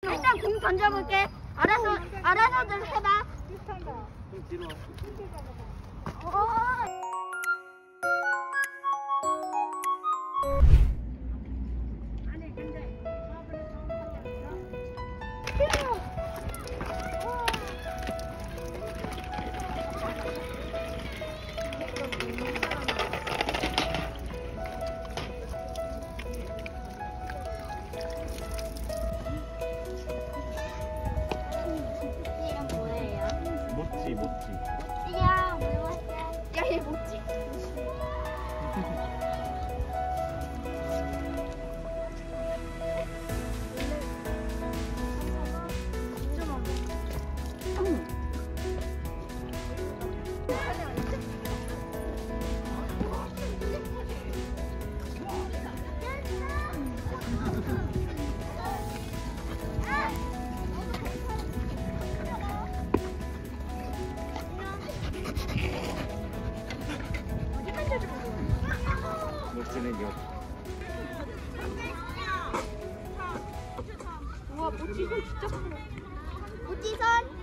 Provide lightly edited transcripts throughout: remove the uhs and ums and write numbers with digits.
일단 공 던져볼게. 알아서들 해봐. 좀 뒤로 모찌. 야, 얘 뭐지? 모찌는 여기. 우와, 모찌손 진짜 크다. 모찌손?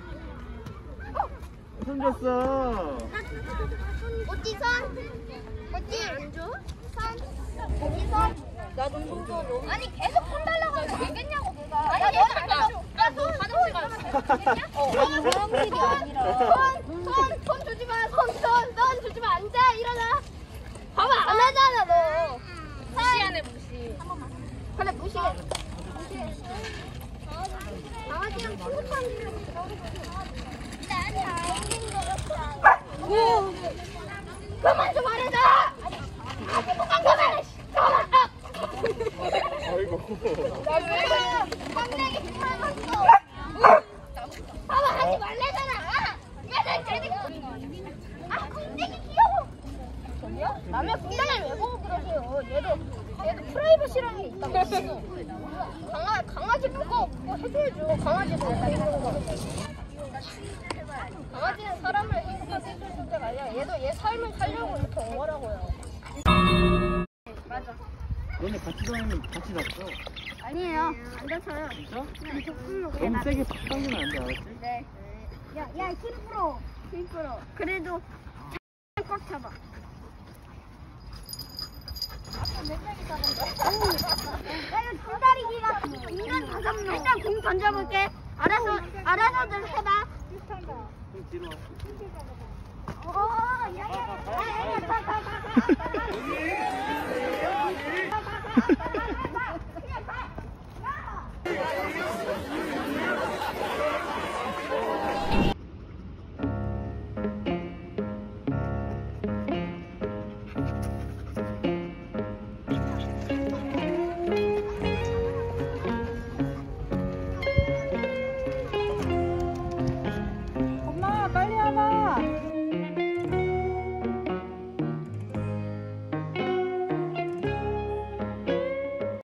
손 줬어. 모찌손? 모찌 안 줘? 손? 모찌손? 나도 손 줘. 아니 계속 손 달라고 하면 되겠냐고 내가. 아니 얘가 안 줘. 너 화장실 가겠냐? 그런 일이 아니라. 손 주지 마. 손 주지 마. 앉아. 일어나. 봐봐 안 하잖아 너. 무시하네 무시. 한 번만. 그래 무시해. 강아지랑 친구처럼 난 아닌 거 그만 좀 말해줘. 아이고. 깜짝이 닮았어. 봐봐 하지 말래잖아. 야난 데리고. 아 깜짝이 귀여워. 저기요? 남의 공장을 왜 보고 그러세요? 얘도 프라이버시라는 게 있다고. 강아지 그거 해줘야죠. 강아지도 강아지는 사람을 행복하게 해줄 존재가 아니라 얘도 얘 삶을 살려고 이렇게 온 거라고요. 맞아. 너네 같이 다니면 같이 다쳐. 아니에요. 안 다쳐요. 진짜? 그냥 너무 세게 팍 당기면 안 돼, 알았지? 네. 야, 힘 풀어. 힘 풀어. 그래도 꽉 잡아. 아까 몇 명이 잡은데? 야, 이거 줄다리기가 인간 5명. 일단 공 던져볼게. 알아서들 해봐. 좀 뒤로 야.